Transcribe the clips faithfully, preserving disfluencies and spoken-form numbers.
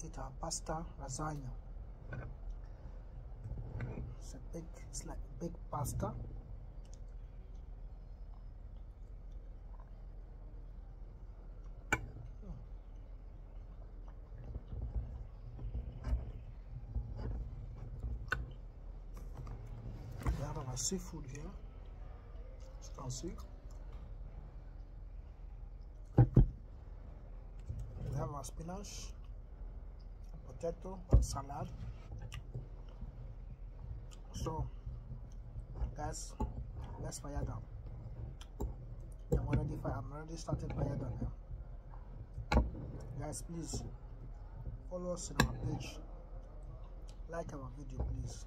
eat our pasta lasagna. It's a big, it's like big pasta. We have our seafood here, as you can see. We have our spinach, potato, salad. So, guys, let's fire down. I'm already fire. I'm already started fire down now. Guys, please follow us in our page. Like our video, please.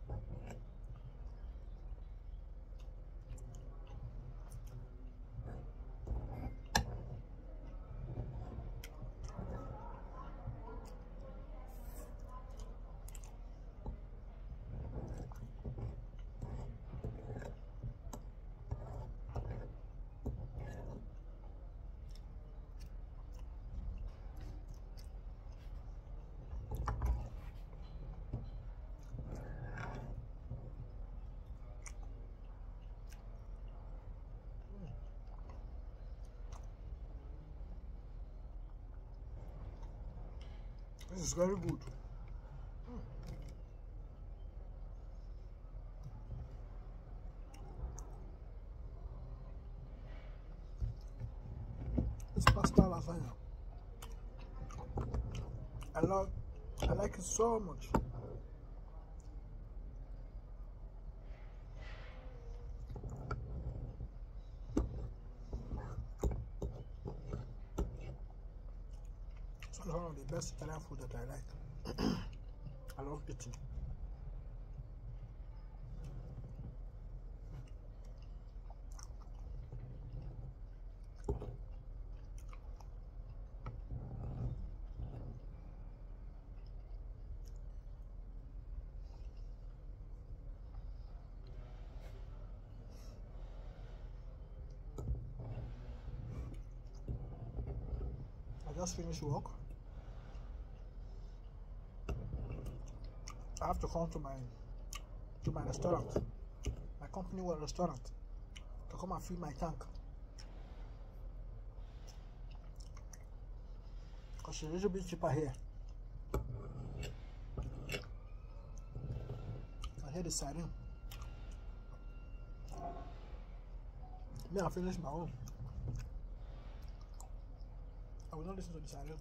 This is very good. Mm. This pasta lasagna, I love, I like it so much. It's one of the best Italian food that I like. I love eating. I just finished work. I have to come to my to my restaurant, my company wide restaurant, to come and fill my tank. Because it's a little bit cheaper here. I hear the siren. Me, I finished my own. I will not listen to the siren.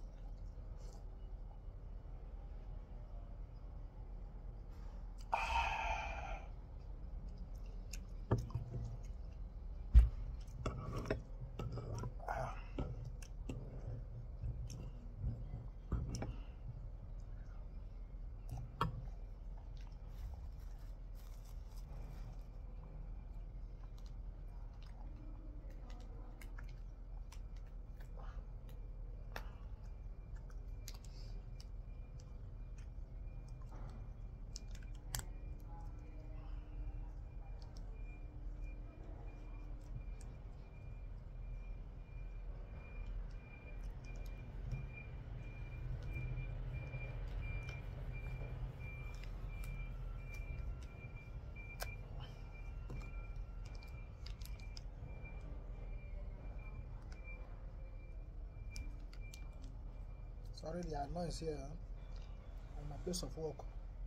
Sorry, the noise here on my place of work.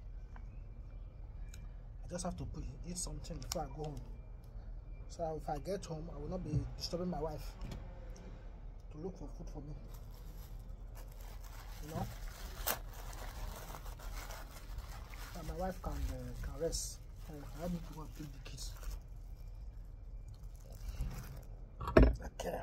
I just have to put, eat something before I go home. So if I get home, I will not be disturbing my wife to look for food for me. You know, and my wife can uh, can rest. I need to go and feed the kids. Okay.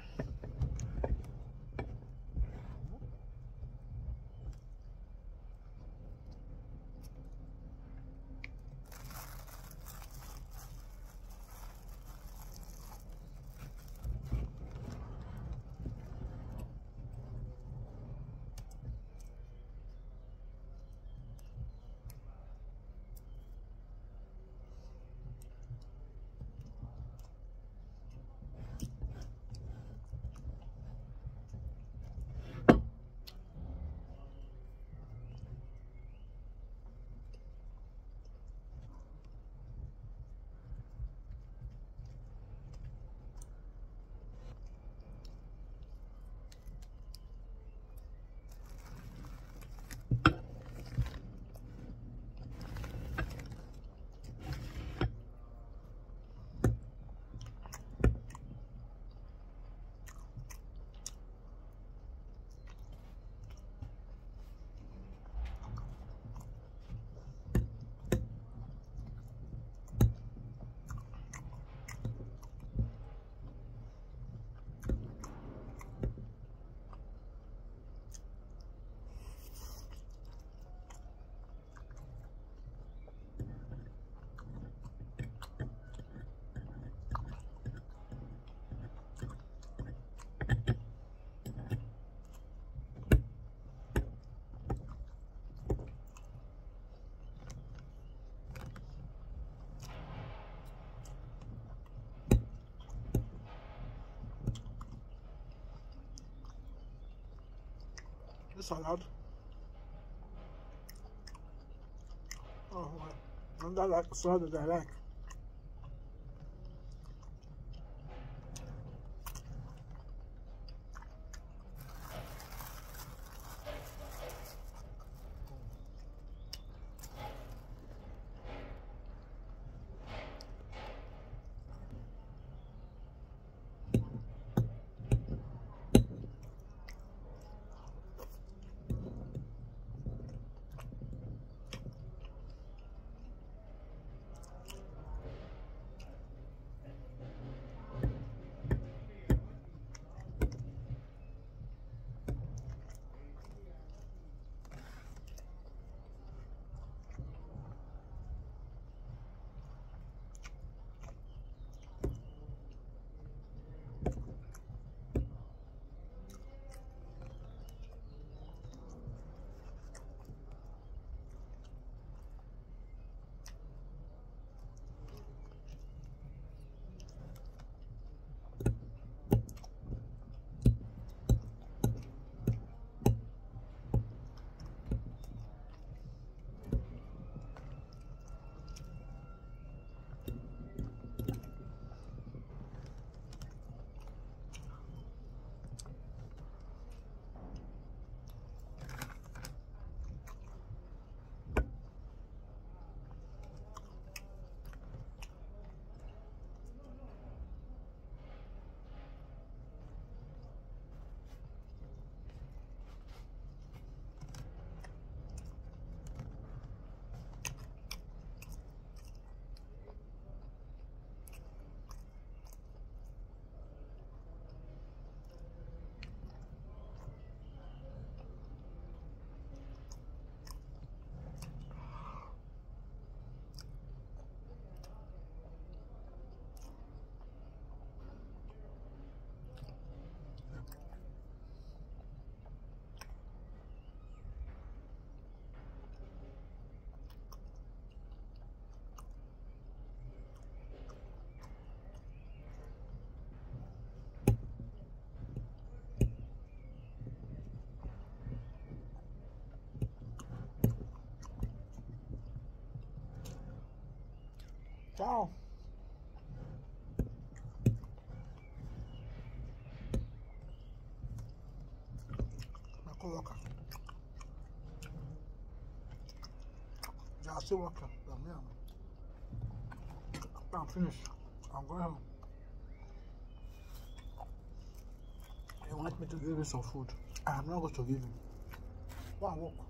salad. Oh, and that like salad that I like. Ciao. My co-worker. They are still working. I'm finished. I'm going home. He wants me to give him some food. I'm not going to give him. Go and work.